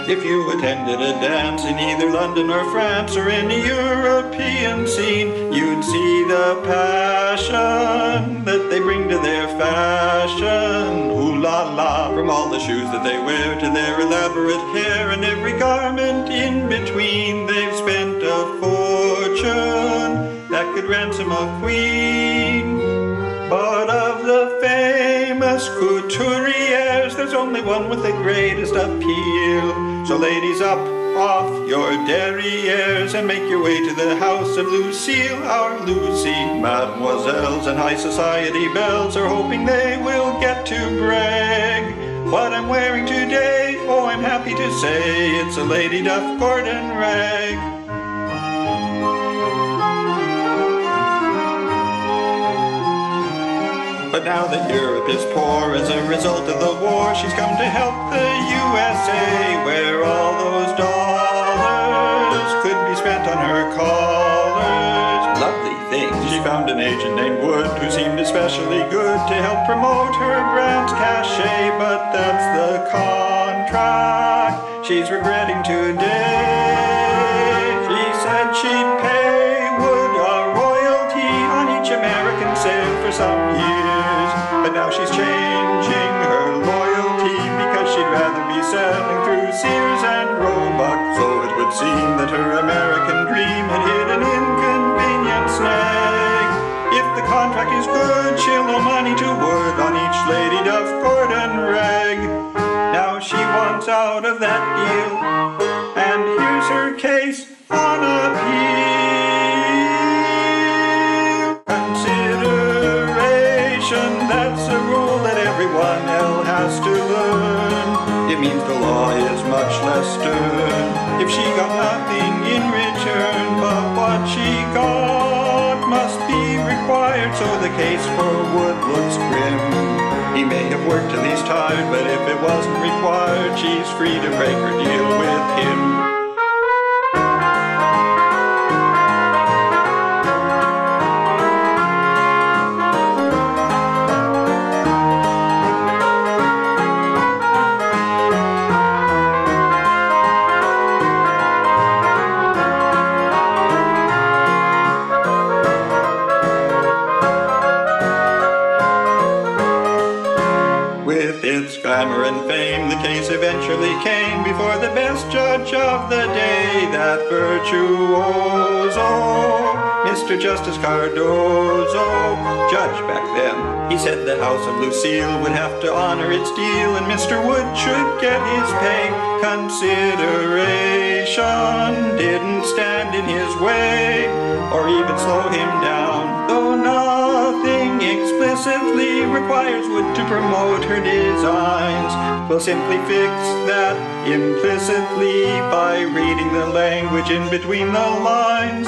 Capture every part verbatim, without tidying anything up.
If you attended a dance in either London or France or any European scene, you'd see the passion that they bring to their fashion. Ooh la la, from all the shoes that they wear to their elaborate hair and every garment in between, they've spent a fortune that could ransom a queen. But of the famous couturiers, there's only one with the greatest appeal. So ladies, up off your derrieres and make your way to the house of Lucille, our Lucy. Mademoiselles and high society belles are hoping they will get to brag. What I'm wearing today, oh, I'm happy to say, it's a Lady Duff-Gordon rag. But now that Europe is poor as a result of the war, she's come to help the U S A, where all those dollars could be spent on her collars. Lovely things. She found an agent named Wood who seemed especially good to help promote her brand's cachet, but that's the contract she's regretting today. She said she'd pay Wood a royalty on each American sale for some years. But now she's changing her loyalty because she'd rather be selling through Sears and Roebuck. So it would seem that her American dream had hit an inconvenient snag. If the contract is good, she'll owe money to Wood on each Lady Duff-Gordon rag. Now she wants out of that deal, and here's her case on appeal. That's a rule that everyone else has to learn. It means the law is much less stern if she got nothing in return. But what she got must be required, so the case for Wood looks grim. He may have worked till he's tired, but if it wasn't required, she's free to break her deal with him. With its glamour and fame, the case eventually came before the best judge of the day, that virtuoso, Mister Justice Cardozo. Judge back then, he said the house of Lucille would have to honor its deal, and Mister Wood should get his pay. Consideration didn't stand in his way, or even slow him down, though nothing explicitly requires Wood to promote her designs. We'll simply fix that implicitly by reading the language in between the lines.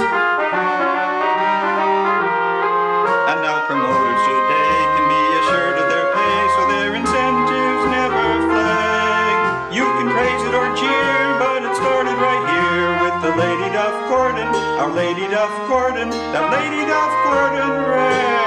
And now promoters today can be assured of their pay, so their incentives never flag. You can praise it or cheer, but it started right here with the Lady Duff-Gordon, our Lady Duff-Gordon, that Lady Duff-Gordon rag.